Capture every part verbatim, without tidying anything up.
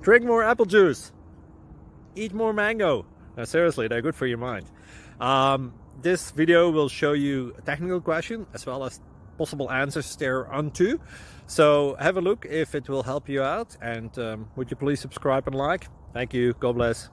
Drink more apple juice. Eat more mango. No, seriously, they're good for your mind. Um, this video will show you a technical question as well as possible answers thereunto. So have a look if it will help you out, and um, would you please subscribe and like? Thank you. God bless.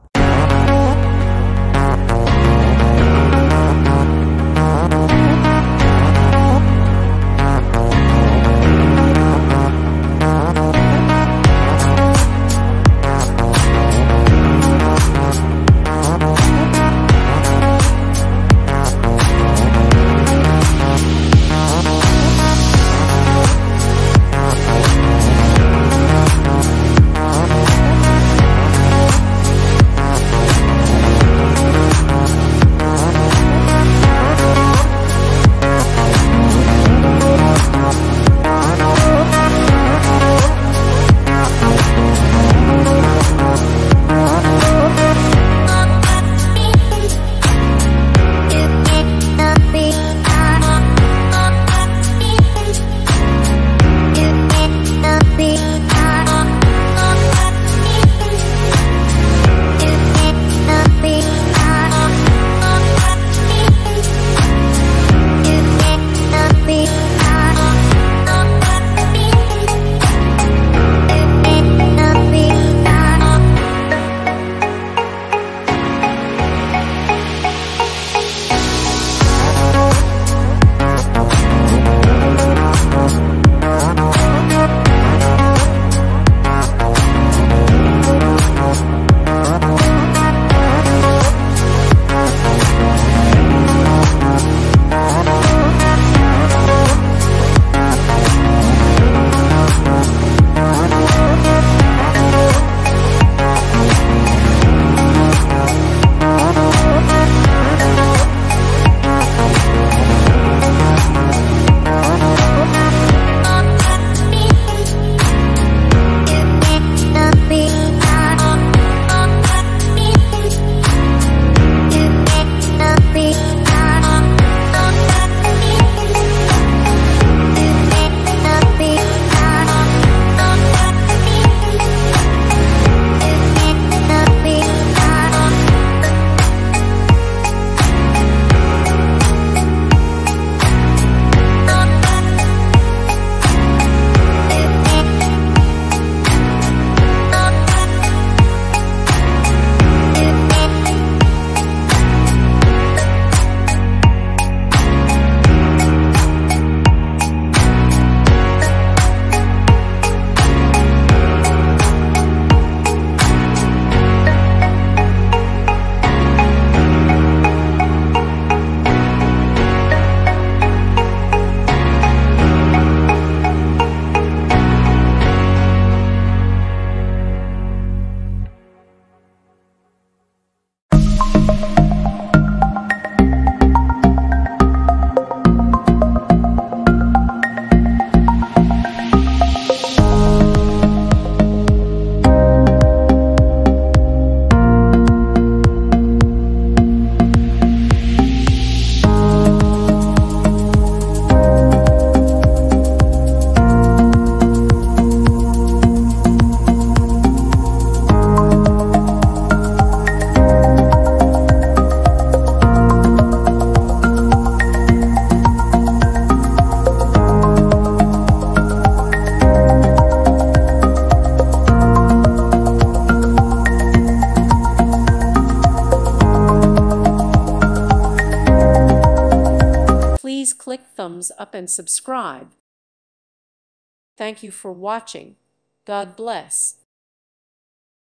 Please click thumbs up and subscribe. Thank you for watching. God bless.